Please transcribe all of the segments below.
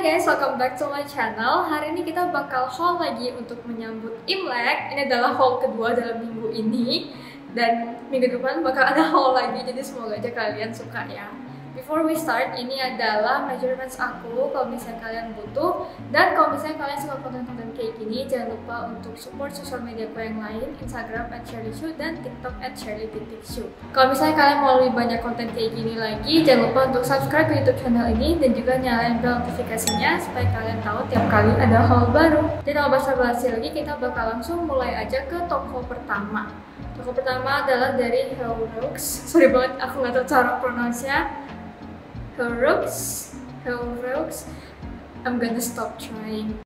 guys, welcome back to my channel. Hari ini kita bakal haul lagi untuk menyambut Imlek. Ini adalah haul kedua dalam minggu ini. Dan minggu depan bakal ada haul lagi, jadi semoga aja kalian suka ya. Before we start, ini adalah measurements aku kalau misalnya kalian butuh. Dan kalau misalnya kalian suka konten-konten kayak gini, jangan lupa untuk support sosial media aku yang lain, Instagram @shirleyshu dan TikTok @shirley.shu. Kalau misalnya kalian mau lebih banyak konten kayak gini lagi, jangan lupa untuk subscribe ke YouTube channel ini dan juga nyalain bell notifikasinya supaya kalian tahu tiap kali ada haul baru. Dan kalau basa-basi lagi, kita bakal langsung mulai aja ke toko pertama. Toko pertama adalah dari Heureaux. Sorry banget, aku nggak tahu cara pronounce-nya. Heureaux. I'm gonna stop trying.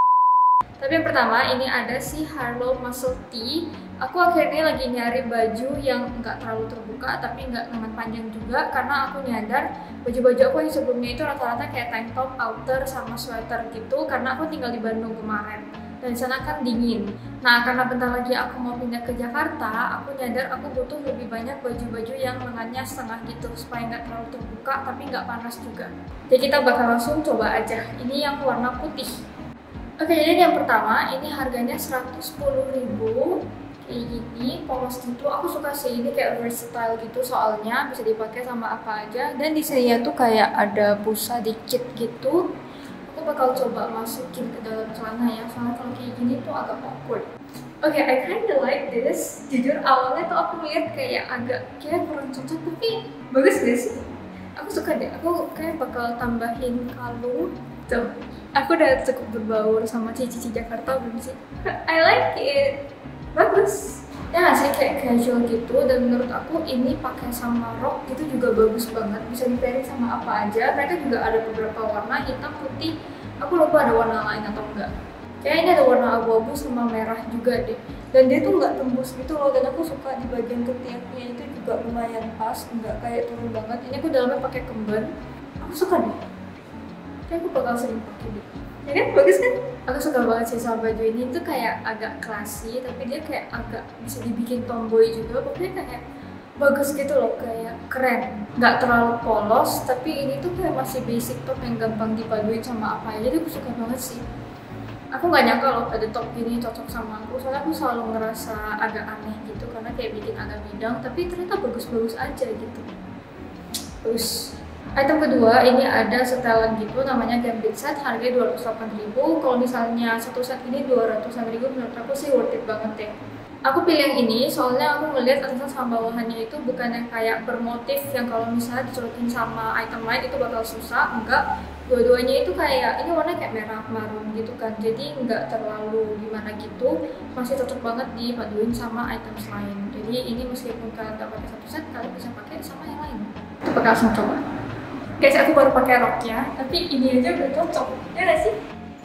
Tapi yang pertama ini ada si Harlow Muscle Tee. Aku akhirnya lagi nyari baju yang nggak terlalu terbuka tapi nggak lengan panjang juga, karena aku nyadar baju-baju aku yang sebelumnya itu rata-rata kayak tank top, outer, sama sweater gitu, karena aku tinggal di Bandung kemarin dan di sana kan dingin. Nah, karena bentar lagi aku mau pindah ke Jakarta, aku nyadar aku butuh lebih banyak baju-baju yang lengannya setengah gitu supaya nggak terlalu terbuka tapi nggak panas juga. Jadi kita bakal langsung coba aja. Ini yang warna putih. Oke, jadi yang pertama ini harganya 110.000. Kayak gini, polos gitu. Aku suka sih, ini kayak versatile gitu soalnya bisa dipakai sama apa aja. Dan di sini tuh kayak ada busa dikit gitu. Aku bakal coba masukin ke dalam celana ya, soalnya kalau kayak gini tuh agak awkward. Oke, I kinda like this. Jujur awalnya tuh aku lihat kayak agak kurang cocok, tapi bagus deh sih. Aku suka deh, aku kayak bakal tambahin kalung. Tuh, aku udah cukup berbaur sama cici-cici Jakarta belum sih? I like it. Bagus. Ya sih, kayak casual gitu, dan menurut aku ini pakai sama rok itu juga bagus banget, bisa di-pairing sama apa aja. Mereka juga ada beberapa warna, hitam, putih, aku lupa ada warna lain atau enggak. Kayak ini ada warna abu-abu sama merah juga deh, dan dia tuh nggak tembus gitu loh, dan aku suka di bagian ketiaknya itu juga lumayan pas, nggak kayak turun banget. Ini aku dalamnya pakai kemben, aku suka deh, kayak aku bakal sering pakai deh. Ya kan, bagus kan? Aku suka banget sih sama baju ini, tuh kayak agak classy tapi dia kayak agak bisa dibikin tomboy juga. Pokoknya kayak bagus gitu loh, kayak keren, nggak terlalu polos tapi ini tuh kayak masih basic top yang gampang dipaduin sama apa aja. Jadi aku suka banget sih. Aku nggak nyangka loh ada top gini cocok sama aku, soalnya aku selalu ngerasa agak aneh gitu karena kayak bikin agak bidang, tapi ternyata bagus-bagus aja gitu. Terus item kedua, ini ada setelan gitu, namanya Gambit Set, harganya 208.000. Kalau misalnya satu set ini 200.000, menurut aku sih worth it banget ya. Aku pilih yang ini soalnya aku ngeliat atasan sama bawahannya itu bukan yang kayak bermotif yang kalau misalnya dicolokin sama item lain itu bakal susah. Enggak, dua-duanya itu kayak, ini warnanya kayak merah marun gitu kan, jadi nggak terlalu gimana gitu, masih cocok banget dipaduin sama item lain. Jadi ini meskipun kalian nggak pakai satu set, kalian bisa pakai sama yang lain. Kita bakal langsung coba. Guys, aku baru pakai roknya, tapi ini aja udah cocok, ya gak sih?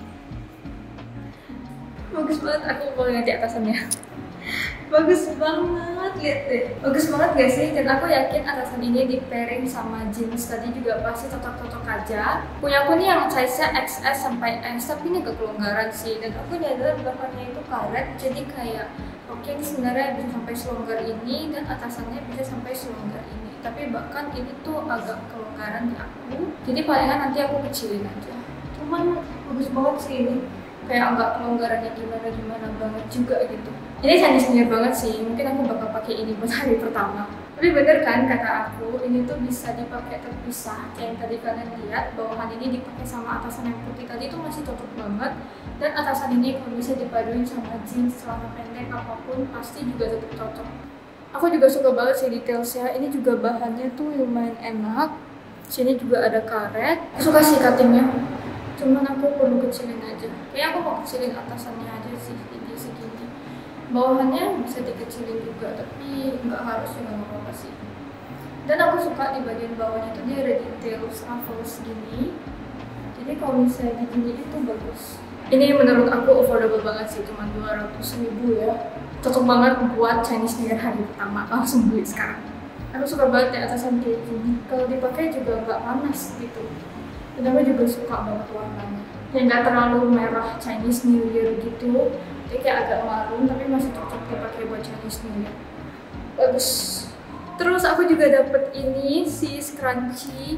Bagus banget, aku mau lihat di atasannya. Bagus banget, lihat deh. Bagus banget gak sih? Dan aku yakin atasan ini di pairing sama jeans tadi juga pasti cocok-cocok aja. Punya aku nih yang size-nya XS sampai S, tapi ini agak kelonggaran sih. Dan aku nyadar belakangnya itu karet, jadi kayak roknya ini sebenarnya bisa sampai selonggar ini dan atasannya bisa sampai selonggar ini. Tapi bahkan ini tuh agak kelonggaran di aku, jadi palingan nanti aku kecilin aja. Cuman bagus banget sih ini, kayak agak kelonggarannya gimana banget juga gitu. Ini Chinese New Year banget sih, mungkin aku bakal pakai ini buat hari pertama. Tapi bener kan kata aku, ini tuh bisa dipakai terpisah. Kayak yang tadi kalian lihat, bawahan ini dipakai sama atasan yang putih tadi itu masih cocok banget. Dan atasan ini kalau bisa dipaduin sama jeans, celana pendek, apapun pasti juga tetap cocok. Aku juga suka banget sih detailsnya, ini juga bahannya tuh lumayan enak. Sini juga ada karet, aku suka sih cuttingnya. Cuman aku perlu kecilin aja, kayaknya aku mau kecilin atasannya aja sih, tinggi segini. Bawahannya bisa dikecilin juga, tapi nggak harus juga, nggak apa-apa sih. Dan aku suka di bagian bawahnya tuh dia ada detail ruffles gini. Jadi kalau misalnya gini itu bagus. Ini menurut aku affordable banget sih, cuma 200.000 ya. Cocok banget buat Chinese New Year hari pertama, langsung beli sekarang. Aku suka banget ya atasan kayak gini, kalau dipakai juga nggak panas gitu. Dan aku juga suka banget warnanya, yang nggak terlalu merah Chinese New Year gitu, jadi kayak agak marun tapi masih cocok dipakai buat Chinese New Year. Bagus. Terus aku juga dapet ini si scrunchie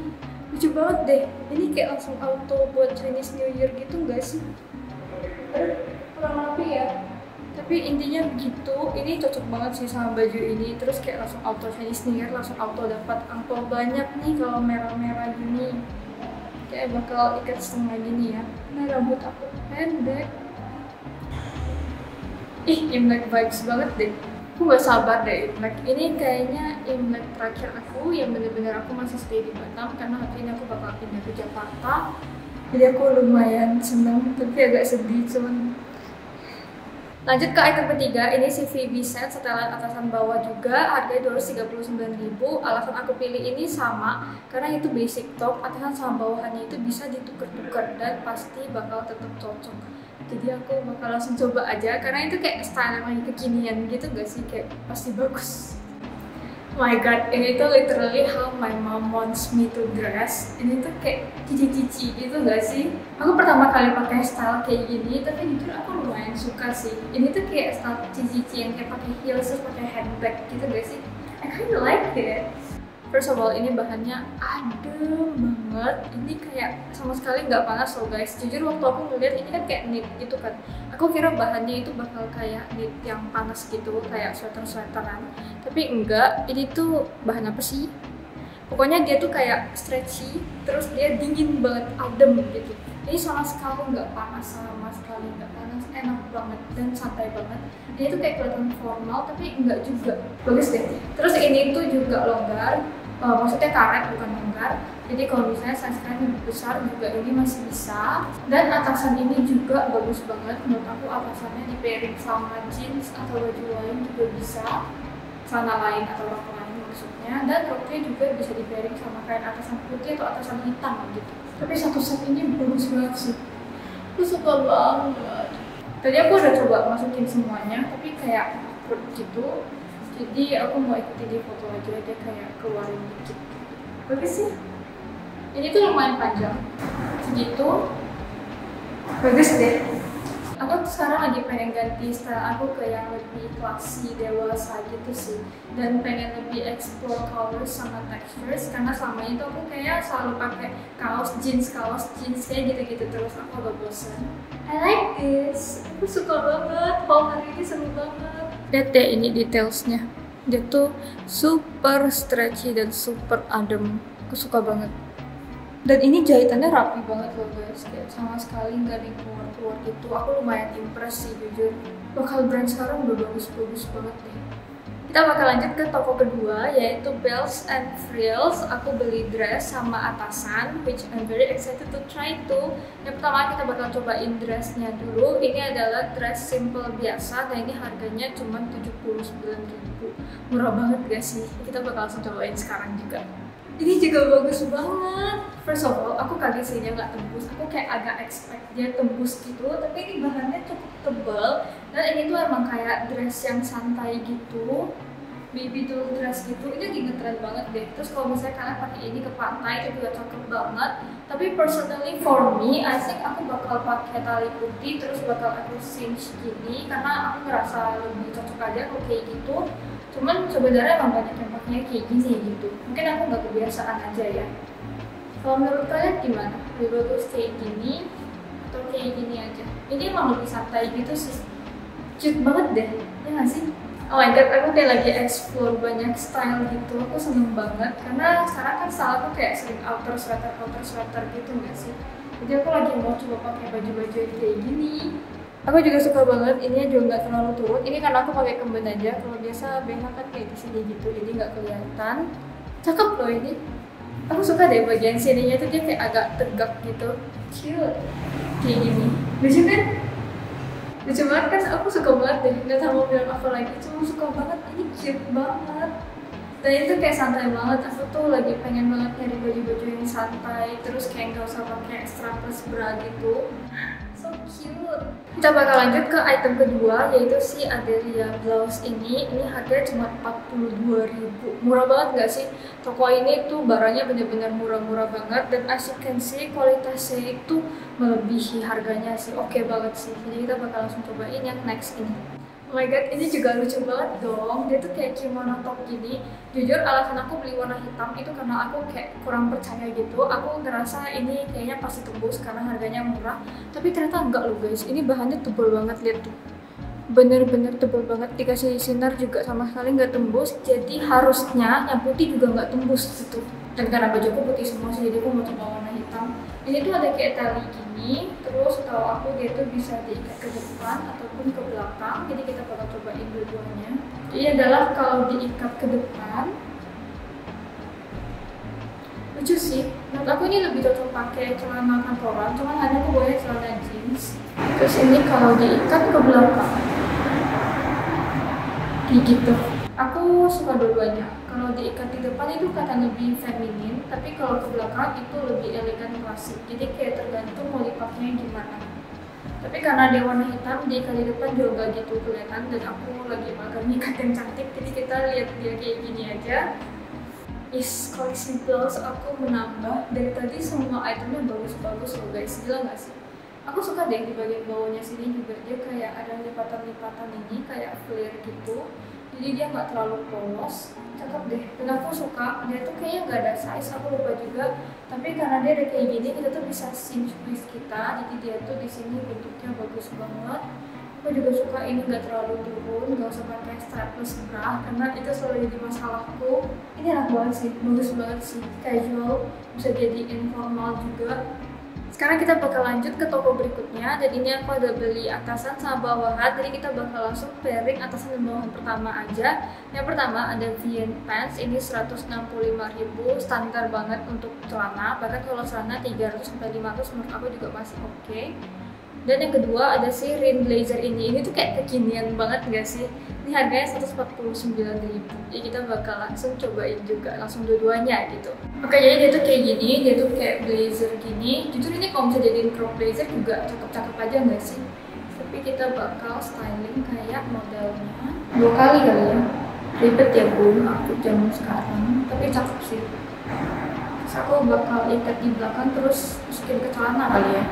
lucu banget deh. Ini kayak langsung auto buat Chinese New Year gitu nggak sih? Kurang lebih ya. Tapi intinya begitu. Ini cocok banget sih sama baju ini. Terus kayak langsung auto Chinese New Year, langsung auto dapat angpau banyak nih kalau merah-merah gini. Kayak bakal ikat setengah gini ya. Nah, rambut aku pendek. Ih, Imlek vibes banget deh. Aku gak sabar deh Imlek. Ini kayaknya Imlek terakhir aku yang bener-bener aku masih stay di Batam, karena hari ini aku bakal pindah ke Jakarta. Jadi aku lumayan seneng, tapi agak sedih cuman. Lanjut ke item ketiga, ini si VB set setelan atasan bawah juga, harganya 239.000. Alasan aku pilih ini sama, karena itu basic top, atasan sama bawahannya itu bisa ditukar-tukar dan pasti bakal tetap cocok. Jadi aku bakal langsung coba aja, karena itu kayak style yang lagi kekinian gitu gak sih, kayak pasti bagus. Oh my god, ini tuh literally how my mom wants me to dress. Ini tuh kayak cici-cici gitu gak sih? Aku pertama kali pakai style kayak gini, tapi jujur aku lumayan suka sih. Ini tuh kayak style cici-cici yang kayak pakai heels terus pakai handbag gitu gak sih? I kinda like it. First of all, ini bahannya adem banget. Ini kayak sama sekali nggak panas loh guys. Jujur waktu aku ngeliat ini kan kayak knit gitu kan. Aku kira bahannya itu bakal kayak knit yang panas gitu, kayak sweater-sweateran. Tapi enggak, ini tuh bahan apa sih? Pokoknya dia tuh kayak stretchy, terus dia dingin banget, adem gitu. Ini sama sekali nggak panas, sama sekali nggak panas, enak banget dan santai banget. Ini tuh kayak kelihatan formal tapi enggak juga, bagus deh. Terus ini tuh juga longgar, maksudnya karet bukan longgar. Jadi kalau misalnya size kalian lebih besar juga ini masih bisa. Dan atasan ini juga bagus banget, menurut aku atasannya di pairing sama jeans atau baju lain juga bisa, celana lain atau rok lain maksudnya. Dan roknya juga bisa di pairing sama kain atasan putih atau atasan hitam gitu. Tapi satu set ini bagus banget sih, aku suka banget. Tadi aku udah coba masukin semuanya, tapi kayak awkward gitu. Jadi aku mau ikutin di foto aja, dia kayak keluarin dikit. Bagus sih. Ini tuh lumayan panjang, segitu. Bagus deh. Aku sekarang lagi pengen ganti style aku ke yang lebih classy, dewasa gitu sih. Dan pengen lebih explore colors sama textures, karena selama itu aku kayak selalu pakai kaos jeans kayak gitu-gitu terus. Aku agak bosan. I like this. Aku suka banget. Haul hari ini seru banget. Lihat deh ini detailsnya. Dia tuh super stretchy dan super adem. Aku suka banget. Dan ini jahitannya rapi banget loh guys, kayak sama sekali nggak keluar gitu. Aku lumayan impress sih jujur. Lokal brand sekarang udah bagus-bagus banget deh. Kita bakal lanjut ke toko kedua, yaitu Bells and Frills. Aku beli dress sama atasan, which I'm very excited to try too. Yang pertama kita bakal cobain dressnya dulu. Ini adalah dress simple biasa, dan ini harganya cuma 79.000. Murah banget gak sih? Kita bakal langsung cobain sekarang juga. Ini juga bagus banget. First of all, aku kaget sih dia nggak tembus. Aku kayak agak expect dia tembus gitu, tapi ini bahannya cukup tebal. Dan ini tuh emang kayak dress yang santai gitu, baby doll dress gitu. Ini lagi ngetren banget deh. Terus kalau misalnya kalian pakai ini ke pantai itu juga cakep banget. Tapi personally for me, I think aku bakal pakai tali putih terus bakal aku cinch gini, karena aku ngerasa lebih cocok aja kalau kayak gitu. Cuman sebenarnya emang banyak yang pakainya kayak gini gitu. Mungkin aku nggak kebiasaan aja ya. Kalau menurut kalian gimana? Lebih bagus kayak gini atau kayak gini aja? Ini emang lebih santai gitu sih. Cute banget deh, ya nggak sih? Oh my god, aku kayak lagi explore banyak style gitu. Aku seneng banget karena sekarang kan style aku kayak sering outer sweater gitu nggak sih? Jadi aku lagi mau coba pakai baju-baju yang kayak gini. Aku juga suka banget, ini juga nggak terlalu turun. Ini karena aku pakai kemben aja. Kalau biasa BH kan kayak di sini gitu, jadi nggak kelihatan. Cakep loh ini. Aku suka deh bagian sininya tuh dia kayak agak tegak gitu. Cute. Kayak gini. Lucu kan? Lucu banget kan? Aku suka banget deh. Nggak tahu mau bilang apa lagi. Cuma suka banget. Ini cute banget. Dan itu kayak santai banget. Aku tuh lagi pengen banget nyari baju-baju yang santai. Terus kayak nggak usah pakai strapless bra gitu. So cute. Kita bakal lanjut ke item kedua, yaitu si Adelia blouse ini. Ini harganya cuma 42.000. Murah banget gak sih? Toko ini tuh barangnya bener-bener murah-murah banget. Dan as you can see, kualitasnya itu melebihi harganya sih. Oke banget sih. Jadi kita bakal langsung cobain yang next ini. Oh my god, ini juga lucu banget dong. Dia tuh kayak kimono top gini. Jujur alasan aku beli warna hitam itu karena aku kayak kurang percaya gitu. Aku ngerasa ini kayaknya pasti tembus karena harganya murah. Tapi ternyata enggak loh guys. Ini bahannya tebal banget, lihat tuh. Bener-bener tebal banget, dikasih sinar juga sama sekali nggak tembus. Jadi harusnya yang putih juga nggak tembus gitu. Dan karena bajuku putih semua sih, jadi aku mau coba warna hitam. Ini tuh ada kayak tali gini, terus setahu aku dia tuh bisa diikat ke depan ataupun ke belakang. Jadi kita bakal cobain dua-duanya. Ini adalah kalau diikat ke depan, lucu sih. Menurut aku ini lebih cocok pakai celana kantoran, cuman hanya aku boleh celana jeans. Terus ini kalau diikat ke belakang, kayak gitu. Aku suka dua-duanya. Kalau diikat di depan itu kata lebih feminin, tapi kalau ke belakang itu lebih elegan klasik. Jadi kayak tergantung mau dipakainya gimana. Tapi karena dia warna hitam, diikat di depan juga gak gitu kelihatan. Dan aku lagi mager ngikat yang cantik, jadi kita lihat dia kayak gini aja. Koleksi blouse aku menambah. Dari tadi semua itemnya bagus-bagus loh guys, gila gak sih? Aku suka deh di bagian bawahnya sini juga, dia kayak ada lipatan-lipatan ini kayak flare gitu. Jadi dia nggak terlalu polos, cakep deh. Dan aku suka, dia tuh kayaknya nggak ada size, aku lupa juga. Tapi karena dia ada kayak gini, kita tuh bisa cinch waist kita. Jadi dia tuh di sini bentuknya bagus banget. Aku juga suka ini nggak terlalu turun, nggak usah pakai strapless bra karena itu selalu jadi masalahku. Ini enak banget sih, bagus banget sih, casual, bisa jadi informal juga. Sekarang kita bakal lanjut ke toko berikutnya, dan ini aku ada beli atasan sama bawahan. Jadi kita bakal langsung pairing atasan dan bawahan pertama aja. Yang pertama ada VN Pants, ini 165.000, standar banget untuk celana. Bahkan kalau celana 300-500 menurut aku juga masih oke. Dan yang kedua ada si Rin Blazer ini tuh kayak kekinian banget gak sih? Ini harganya 149.000. Jadi kita bakal langsung cobain juga, langsung dua-duanya gitu. Oke, jadi dia tuh kayak gini, dia tuh kayak blazer gini. Jujur ini kalau bisa jadiin crop blazer juga cakep-cakep aja gak sih? Tapi kita bakal styling kayak modelnya 2 kali kali ya. Ribet ya bun, aku zaman sekarang. Tapi cakep sih. Terus aku bakal ikat di belakang terus masukin ke celana kali ya.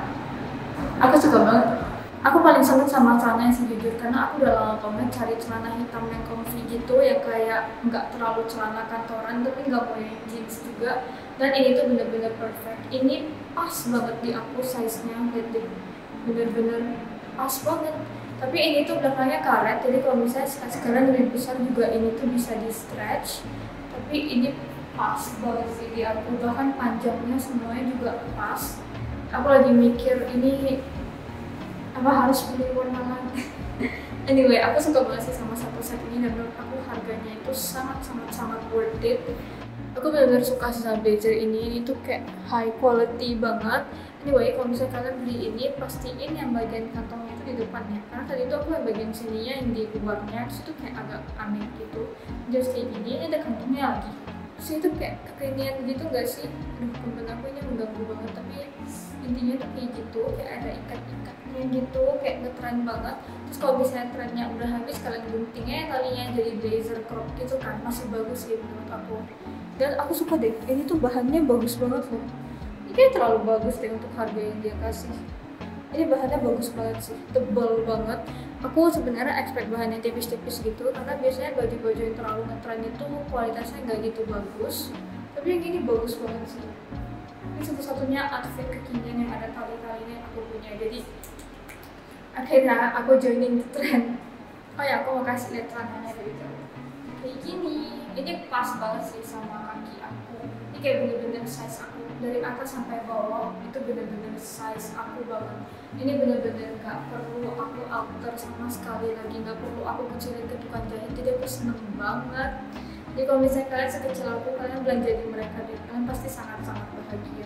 Aku suka banget. Aku paling seneng sama celana yang sejujur karena aku udah lama banget cari celana hitam yang comfy gitu, yang kayak nggak terlalu celana kantoran tapi nggak mau yang jeans juga. Dan ini tuh bener-bener perfect. Ini pas banget di aku size-nya, lihat deh, bener-bener pas banget. Tapi ini tuh belakangnya karet, jadi kalau misalnya size kalian lebih besar juga ini tuh bisa di stretch. Tapi ini pas banget sih di aku, bahkan panjangnya semuanya juga pas. Aku lagi mikir ini apa harus beli warna lain. Anyway, aku suka banget sih sama satu set ini dan menurut aku harganya itu sangat worth it. Aku benar-benar suka sih sama blazer ini tuh kayak high quality banget. Anyway, kalau misalnya kalian beli ini, pastiin yang bagian kantongnya itu di depannya. Karena tadi itu aku yang bagian sininya yang di luarnya, terus itu kayak agak aneh gitu. Just kayak gini, ini ada kantongnya lagi. Terus itu kayak kekinian gitu gak sih? Aduh, temen aku ini mengganggu banget, tapi intinya tuh kayak gitu, kayak ada ikat-ikatnya gitu, kayak ngetren banget. Terus kalau misalnya trennya udah habis, kalian guntingnya talinya jadi blazer crop gitu kan, masih bagus sih menurut aku. Dan aku suka deh, ini tuh bahannya bagus banget loh. Ini kayak terlalu bagus deh untuk harga yang dia kasih. Ini bahannya bagus banget sih, tebal banget. Aku sebenarnya expect bahannya tipis-tipis gitu, karena biasanya baju-baju yang terlalu ngetren itu kualitasnya nggak gitu bagus. Tapi yang ini bagus banget sih. Ini satu-satunya outfit kekinian yang ada tali-talinya yang aku punya. Jadi akhirnya aku joining the trend. Oh ya, aku mau kasih lihat celananya gitu. Kayak gini. Ini pas banget sih sama kaki aku. Ini kayak bener-bener size aku. Dari atas sampai bawah itu bener-bener size aku banget. Ini bener-bener gak perlu aku alter sama sekali lagi. Gak perlu aku kecilin ke tukang jahit. Jadi aku seneng banget. Jadi kalau misalnya kalian sekecil aku, kalian belanja di mereka deh. Kalian pasti sangat-sangat bahagia.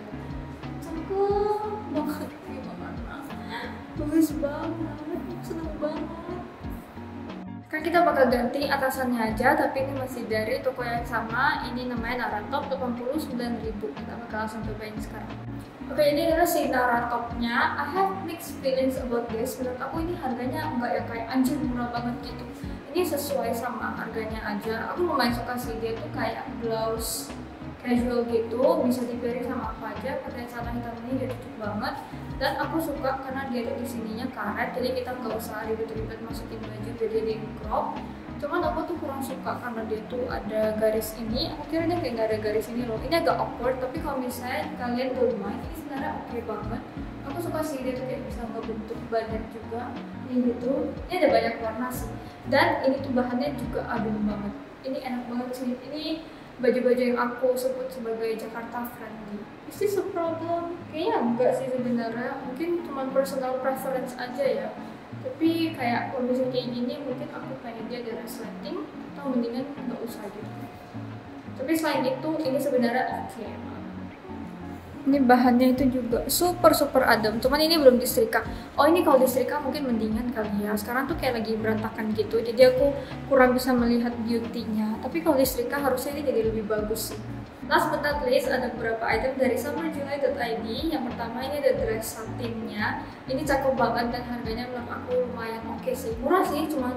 Cakep banget, gimana? Bagus banget, seneng banget. Sekarang kita bakal ganti atasannya aja, tapi ini masih dari toko yang sama. Ini namanya Nara Top, 89.000. Kita bakal langsung cobain sekarang. Oke, ini adalah si Nara Top-nya. I have mixed feelings about this. Menurut aku ini harganya enggak yang kayak anjir murah banget gitu. Ini sesuai sama harganya aja. Aku lumayan suka sih, dia tuh kayak blouse casual gitu, bisa dipairing sama apa aja. Pakai celana hitam ini dia cocok banget, dan aku suka karena dia tuh di sininya karet, jadi kita nggak usah ribet-ribet masukin baju jadi di crop. Cuman aku tuh kurang suka karena dia tuh ada garis ini. Aku kira dia kayak nggak ada garis ini loh, ini agak awkward, tapi kalau misalnya kalian don't mind, ini sebenarnya oke banget. Aku suka sih dia tuh kayak bisa ngebentuk badan juga ini gitu. Ini ada banyak warna sih, dan ini tuh bahannya juga adem banget. Ini enak banget sih. Ini baju-baju yang aku sebut sebagai Jakarta friendly. Is this a problem? Kayaknya enggak sih sebenarnya, mungkin cuma personal preference aja ya. Tapi kayak kondisi kayak gini mungkin aku pengen dia ada resleting, atau mendingan nggak usah gitu. Tapi selain itu ini sebenarnya oke. Ini bahannya itu juga super adem, cuman ini belum disetrika. Oh, ini kalau disetrika mungkin mendingan kali ya. Sekarang tuh kayak lagi berantakan gitu, jadi aku kurang bisa melihat beauty-nya. Tapi kalau disetrika harusnya ini jadi lebih bagus sih. Last but not least, ada beberapa item dari summerjuly.id. Yang pertama ini ada dress satinnya. Ini cakep banget dan harganya menurut aku lumayan oke sih. Murah sih, cuma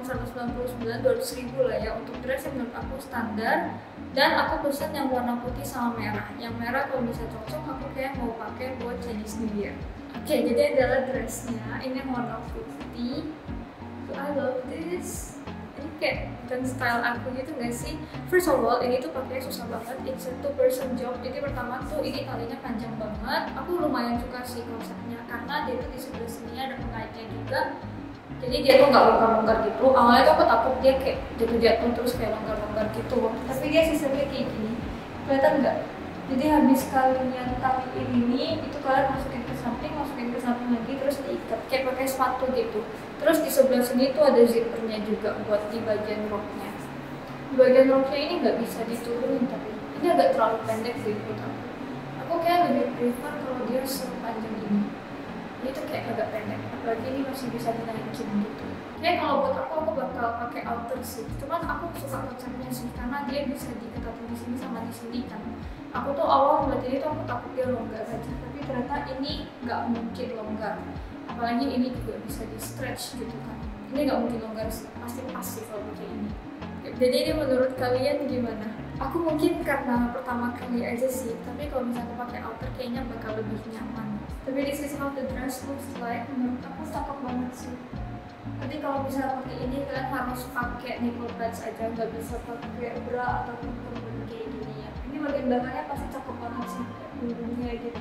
199-200 ribu lah ya untuk dress yang menurut aku standar. Dan aku pesen yang warna putih sama merah. Yang merah kalau bisa cocok, aku kayak mau pakai buat Chinese New Year. Oke, jadi adalah dressnya. Ini yang warna putih. I love this. Ini kayak dan style aku gitu gak sih? First of all, ini tuh pakai susah banget. It's a 2-person job. Jadi pertama tuh ini talinya panjang banget. Aku lumayan suka sih konsepnya karena dia tuh di sebelah sini ada pengaitnya juga. Jadi dia tuh nggak longgar-longgar gitu. Awalnya tuh aku takut dia kayak jatuh-jatuh terus kayak longgar-longgar gitu. Tapi dia sistemnya kayak gini. Kelihatan nggak? Jadi habis kalian taliin ini, itu kalian masukin ke samping lagi, terus diikat kayak pakai sepatu gitu. Terus di sebelah sini tuh ada zippernya juga buat di bagian roknya. Di bagian roknya ini nggak bisa diturunin, tapi ini agak terlalu pendek sih menurut aku. Aku kayak lebih prefer kalau dia sepanjang ini. Ini tuh kayak agak pendek, apalagi ini masih bisa dinaikin gitu. Kayak kalau buat aku bakal pakai outer sih. Cuman aku suka konsepnya sih karena dia bisa diketatin di sini sama di sini kan. Aku tuh awal ngeliat ini tuh aku takut dia longgar aja, tapi ternyata ini nggak mungkin longgar. Apalagi ini juga bisa di stretch gitu kan. Ini nggak mungkin longgar sih, pasti pasif kalau pakai ini. Jadi ini menurut kalian gimana? Aku mungkin karena pertama kali aja sih, tapi kalau misalnya pakai outer kayaknya bakal lebih nyaman. Tapi this is how the dress looks like. Menurut aku cakep banget sih. Tapi kalau misalnya pakai ini kalian harus pakai nipple pads aja, nggak bisa pakai bra ataupun kerudung kayak gini ya. Ini bagian belakangnya pasti cakep banget sih, kerudungnya gitu.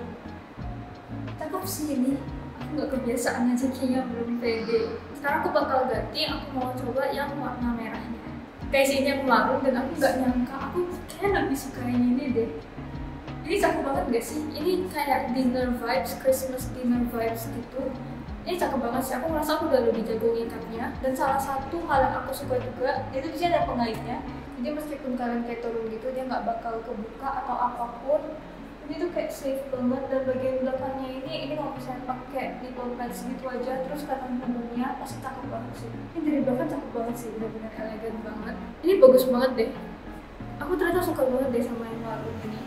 Cakep sih ini. Aku nggak kebiasaan aja kayaknya, belum pede. Sekarang aku bakal ganti, aku mau coba yang warna merahnya. Kayak ini aku marun dan aku nggak nyangka, aku kayak lebih suka yang ini deh. Ini cakep banget gak sih? Ini kayak dinner vibes, Christmas dinner vibes gitu. Ini cakep banget sih, aku merasa aku udah lebih jago ngikatnya. Dan salah satu hal yang aku suka juga, itu di sini ada pengaitnya. Jadi meskipun kalian kayak turun gitu, dia nggak bakal kebuka atau apapun. Ini tuh kayak safe banget, dan bagian belakangnya ini kalau misalnya pakai nipple pads gitu aja, terus kelihatan punggungnya pasti cakep banget sih. Ini dari belakang cakep banget sih, benar-benar elegan banget. Ini bagus banget deh. Aku ternyata suka banget deh sama yang baru ini.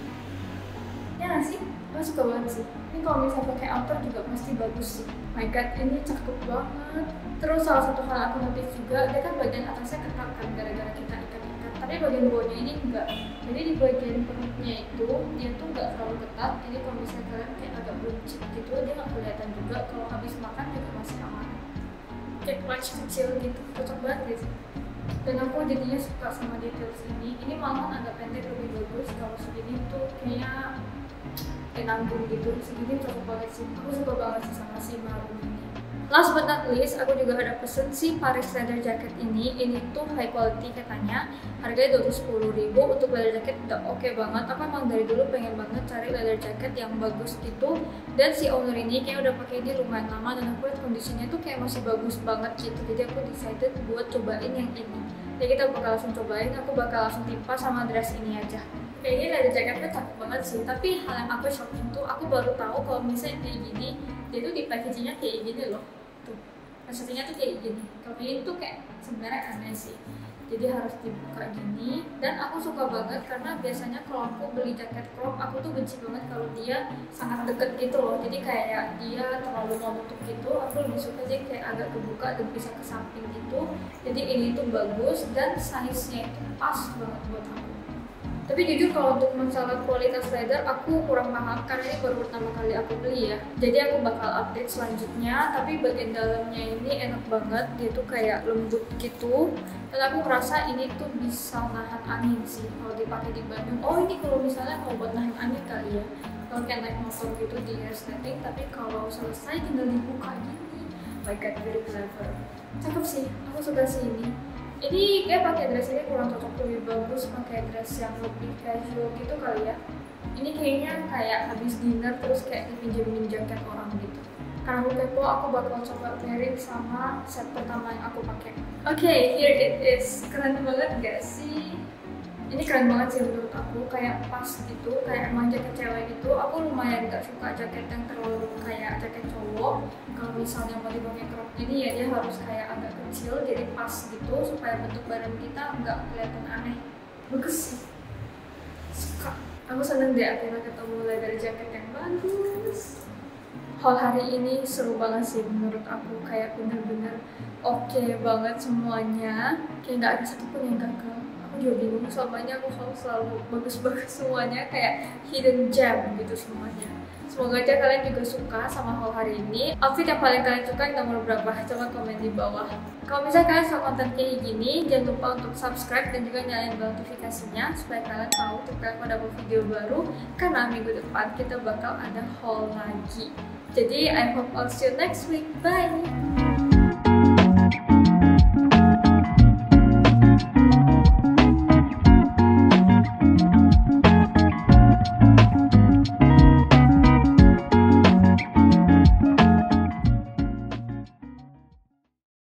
Ya nggak sih? Aku suka banget sih. Ini kalau misalnya pakai outer juga pasti bagus sih. My god, ini cakep banget. Terus salah satu hal aku notice juga, dia kan bagian atasnya ketat kan gara-gara kita ikat-ikat. Tapi bagian bawahnya ini enggak. Jadi di bagian perutnya itu dia tuh nggak terlalu ketat. Jadi kalau misalnya kalian kayak agak buncit gitu, dia nggak kelihatan juga. Kalau habis makan juga masih aman. Kayak clutch kecil gitu, cocok banget gitu. Dan aku jadinya suka sama detail sini. Ini malahan agak pendek lebih bagus. Kalau segini tuh kayaknya nanggung gitu, segini cocok banget sih. Aku suka banget sih sama si marun ini. Last but not least, aku juga ada pesen si Paris leather jacket ini. Ini tuh high quality katanya. Harganya 210 ribu. Untuk leather jacket udah oke banget. Aku emang dari dulu pengen banget cari leather jacket yang bagus gitu. Dan si owner ini kayak udah pakai ini lumayan lama, dan aku lihat kondisinya tuh kayak masih bagus banget gitu. Jadi aku decided buat cobain yang ini. Jadi kita bakal langsung cobain. Aku bakal langsung timpa sama dress ini aja. Kayaknya leather jacketnya cakep banget sih. Tapi hal yang aku shocking tuh, aku baru tahu kalau misalnya kayak gini, dia tuh di packagingnya kayak gini loh. Tuh, packagingnya tuh kayak gini. Kalau ini tuh kayak sebenarnya aneh sih. Jadi harus dibuka gini. Dan aku suka banget karena biasanya kalau aku beli jaket crop, aku tuh benci banget kalau dia sangat deket gitu loh. Jadi kayak dia terlalu menutup gitu. Aku lebih suka dia kayak agak kebuka dan bisa ke samping gitu. Jadi ini tuh bagus dan size-nya itu pas banget buat aku. Tapi jujur kalau untuk masalah kualitas leather aku kurang paham karena ini baru pertama kali aku beli ya. Jadi aku bakal update selanjutnya. Tapi bagian dalamnya ini enak banget, dia tuh kayak lembut gitu. Dan aku ngerasa ini tuh bisa nahan angin sih kalau dipakai di Bandung. Oh ini kalau misalnya mau buat nahan angin kali ya. Kalau kayak naik motor gitu di resleting, tapi kalau selesai tinggal dibuka gini. My god, very clever. Cakep sih, aku suka sih ini. Ini kayak pakai dress ini kurang cocok, lebih bagus pakai dress yang lebih casual gitu kali ya. Ini kayaknya kayak habis dinner terus kayak dipinjemin jaket orang gitu. Karena aku kepo, aku bakal coba pairing sama set pertama yang aku pakai. Oke, here it is. Keren banget gak sih? Ini keren banget sih menurut aku, kayak pas gitu, kayak emang jaket cewek gitu. Aku lumayan gak suka jaket yang terlalu kayak jaket cowok. Kalau misalnya mau dipakai crop gini ya dia harus kayak agak kecil, jadi pas gitu supaya bentuk badan kita nggak kelihatan aneh. Bagus sih, suka. Aku seneng deh akhirnya ketemu leather jaket yang bagus. Haul hari ini seru banget sih menurut aku, kayak bener-bener oke banget semuanya, kayak nggak ada satupun yang gagal. Aku juga bingung, selamanya aku selalu bagus-bagus semuanya, kayak hidden gem gitu semuanya. Semoga aja kalian juga suka sama haul hari ini. Outfit yang paling kalian suka yang nomor berapa? Coba komen di bawah. Kalau misalnya kalian suka konten kayak gini, jangan lupa untuk subscribe dan juga nyalain bell notifikasinya supaya kalian tahu ketika aku ada video baru, karena minggu depan kita bakal ada haul lagi. Jadi I hope I'll see you next week. Bye!